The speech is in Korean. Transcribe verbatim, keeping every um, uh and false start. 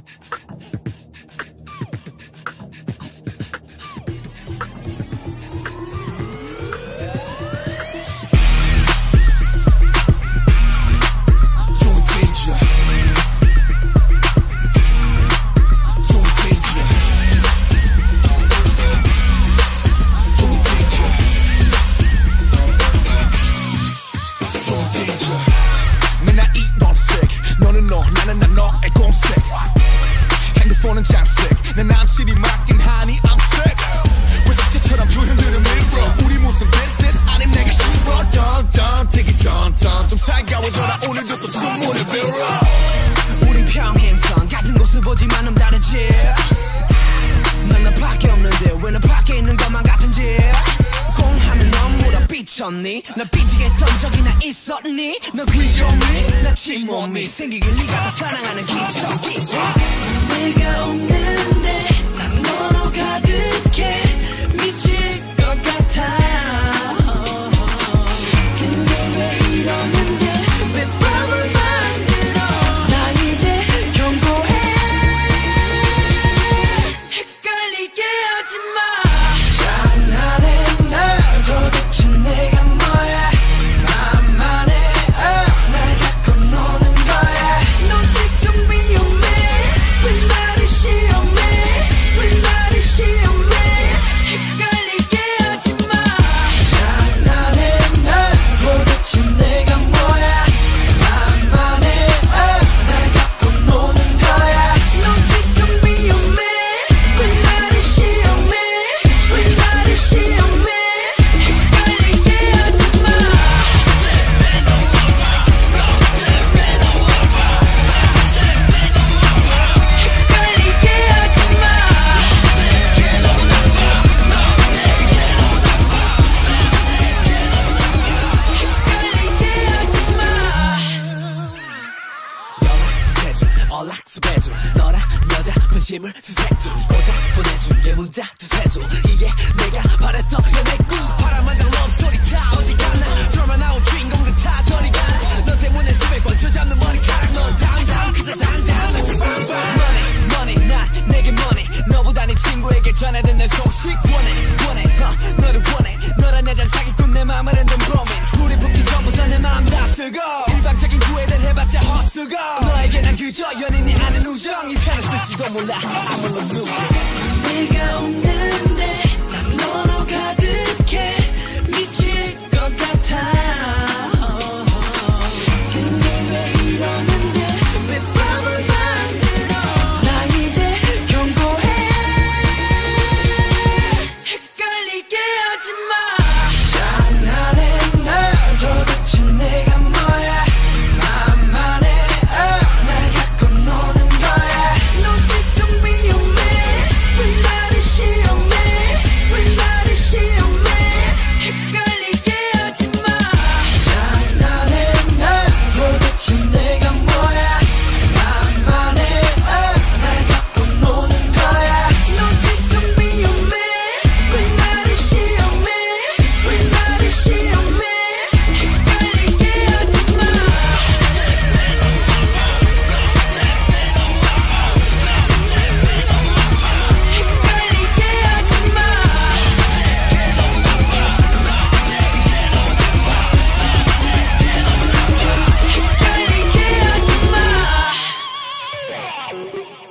핸드폰은 장식 내 남친이 맡긴 하니 I'm sick 왜 숙제처럼 표현들은 밀어 우리 무슨 비즈니스 아님 내가 싫어 던던 되게 던던 좀 살가워져라 오늘도 또 주문을 빌어 우린 평행선 같은 곳을 보지만 좀 다르지 난 너밖에 없는데 왜 너 밖에 있는 것만 같은지 공하면 넌 물어 삐쳤니 나 삐지게 했던 적이나 있었니 너 귀여니 나 침몸이 생기길 네가 다 사랑하는 기적이 내가 없는데 난 너로 가득해 미칠 것 같아 근데 왜 이러는데 왜 밤을 만들어 나 이제 경고해 헷갈리게 하지마 장난해 나 도대체 내가 뭐야 만만해 어, 날 갖고 노는 거야 너 지금 위험해 왜 나를 시험해 왜 나를 시험해 헷갈리게 하지마 장난해 나 도대체 내가 뭐야 만만해 어, 날 갖고 노는 거야 너 지금 위험해 왜 나를 시험해 왜 나를 시험해 헷갈리게 하지마 헷갈리게 하지마 헷갈리게 하지마 연락해줘 연락수배줘 너랑 여자 분심을 수색줘 고작 보내준 게 문자 두세줘 이게 내가 바랬던 연애 꿈 바람만장 러브소리 다 어디 갔나 드라마 나온 주인공들 다 저리 가너 때문에 수백 번 저잡는 머리카락 넌 당당 그저 당당 나 빵빵 money money 난 내게 money 너보다 네 친구에게 전해든 내 소식 원해 원해 uh, 너를 원해 너란 여자를 사기꾼 내 맘을 흔든 범인 우리 붙기 전부터 내 맘 다 쓰고 일방적인 구애를 해봤자 헛수고 너에게 난 그저 연인이 아닌 우정 이 편을 쓸지도 몰라 I'm a loser 내가 없는데 난 너로 가득해 미칠 것 같아 근데 왜 이러는데 왜 밤을 만들어 나 이제 경고해 헷갈리게 하지마 장난해 나 도대체 내가 뭐야 만만해 어, 날 갖고 노는 거야 너 지금 위험해 왜 나를 시험해 왜 나를 시험해 헷갈리게 하지마 장난해 나 도대체 내가 뭐야 만만해 어, 날 갖고 노는 거야 너 지금 위험해 왜 나를 시험해 왜 나를 시험해 헷갈리게 하지마 헷갈리게 하지마 헷갈리게 하지마